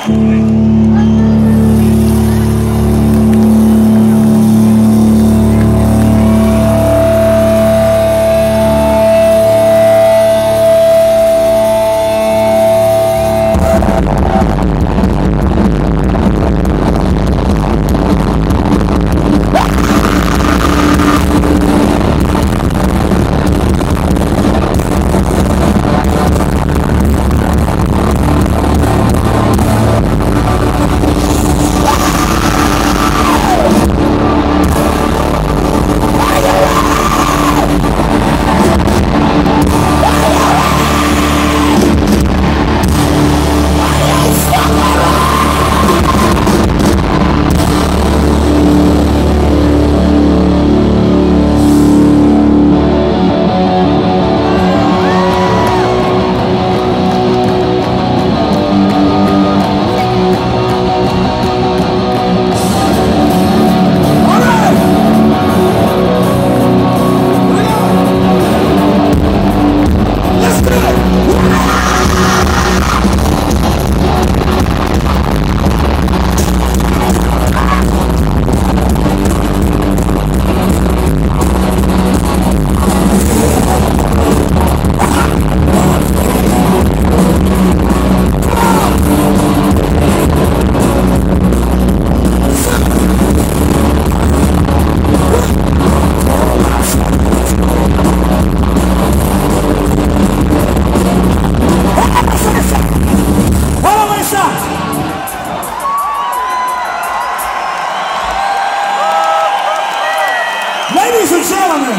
Ladies and gentlemen,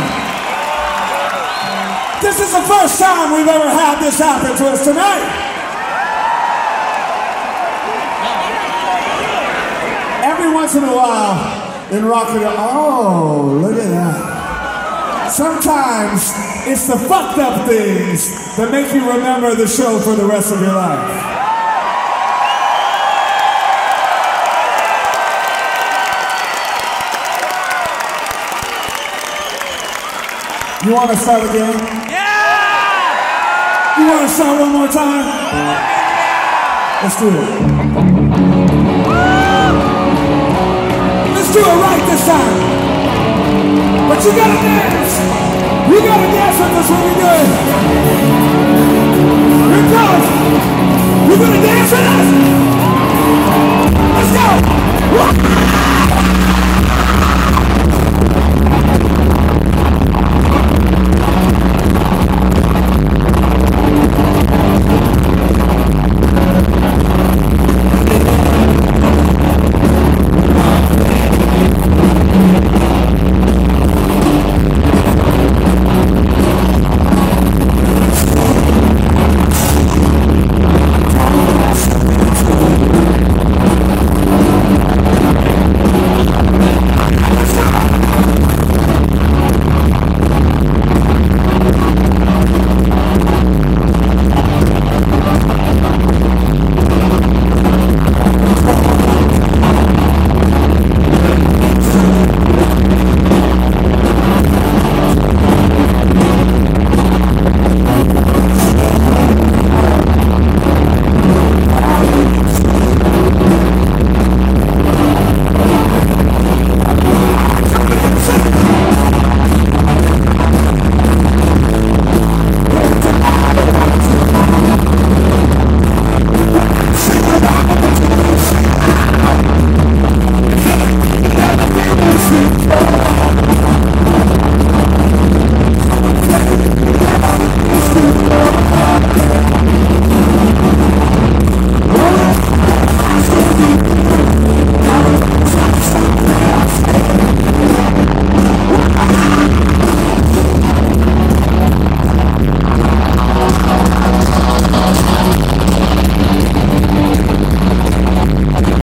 this is the first time we've ever had this happen to us tonight. Every once in a while, in rock and roll, oh, look at that. Sometimes it's the fucked up things that make you remember the show for the rest of your life. You want to start again? Yeah! You want to start one more time? Yeah! Let's do it. Let's do it right this time. But you gotta dance. You gotta dance with us when we do it. Here it goes. You're gonna dance with us?